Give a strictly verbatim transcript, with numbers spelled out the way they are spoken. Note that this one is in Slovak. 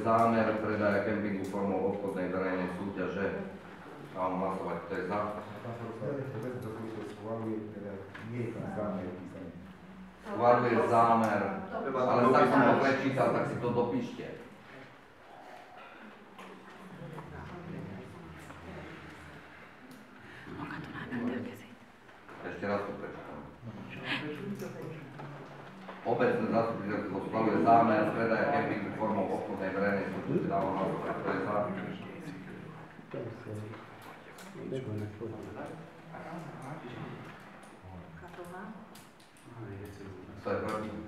zámer predaja kempingu formou obchodnej verejnej súťaže. Mám hlasovať, kto je za. Schváluje zámer, ale tak som to prečítal, tak si to dopíšte. Ešte raz to prečítam. Obecné zastupiteľstvo schváluje zámer predaja kempingu formou obchodnej verejnej súťaže. Dávam hlasovať, kto je za. Kto je proti?